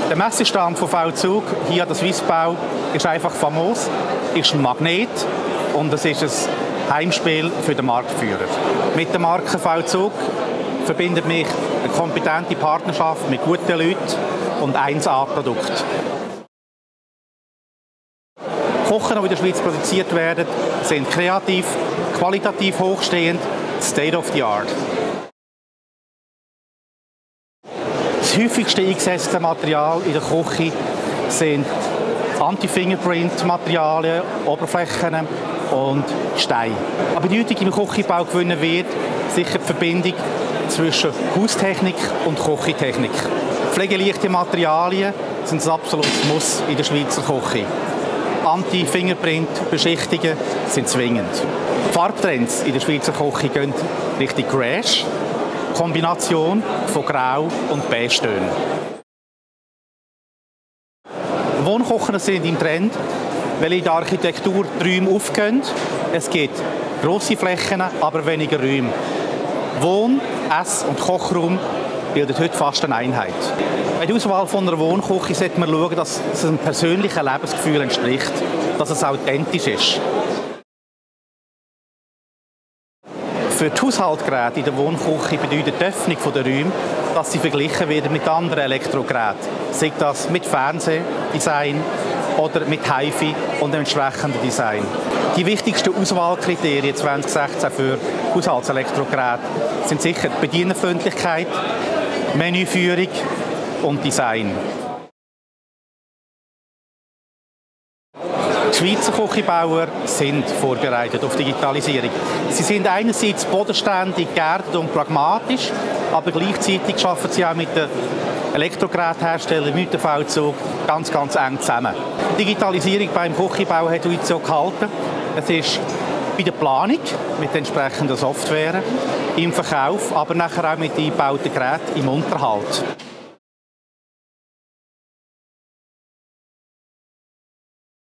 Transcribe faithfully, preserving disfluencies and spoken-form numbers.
Der Messestand von V-Zug hier an der Swissbau ist einfach famos, ist ein Magnet und es ist ein Heimspiel für den Marktführer. Mit der Marke V-Zug verbindet mich eine kompetente Partnerschaft mit guten Leuten und eins A-Produkt. Kochen, die in der Schweiz produziert werden, sind kreativ, qualitativ hochstehend, State of the Art. Das häufigste eingesetzte Material in der Küche sind Anti-Fingerprint-Materialien, Oberflächen und Steine. An Bedeutung im Küchenbau gewinnen wird sicher die Verbindung zwischen Haustechnik und Küchentechnik. Pflegeleichte Materialien sind ein absolutes Muss in der Schweizer Küche. Anti-Fingerprint-Beschichtungen sind zwingend. Die Farbtrends in der Schweizer Küche gehen Richtung Grash, Kombination von Grau und Beige-Tönen. Wohnkochen sind im Trend, weil in der Architektur die Räume aufgehen. Es gibt grosse Flächen, aber weniger Räume. Wohn-, Ess- und Kochraum bildet heute fast eine Einheit. Bei der Auswahl von einer Wohnküche sollte man schauen, dass es einem persönlichen Lebensgefühl entspricht, dass es authentisch ist. Für die Haushaltsgeräte in der Wohnküche bedeutet die Öffnung der Räume, dass sie verglichen werden mit anderen Elektrogeräten, sei das mit Fernsehdesign oder mit HiFi und dem entsprechenden Design. Die wichtigsten Auswahlkriterien zwanzig sechzehn für Haushaltselektrogeräte sind sicher die Bedienerfreundlichkeit, Menüführung und Design. Die Schweizer Küchenbauer sind vorbereitet auf Digitalisierung. Sie sind einerseits bodenständig, geerdet und pragmatisch, aber gleichzeitig arbeiten sie auch mit den Elektrogerätherstellern, mit dem V-Zug ganz, ganz eng zusammen. Die Digitalisierung beim Küchenbau hat uns so gehalten. Es ist bei der Planung mit entsprechender Software, im Verkauf, aber nachher auch mit eingebauten Geräten im Unterhalt.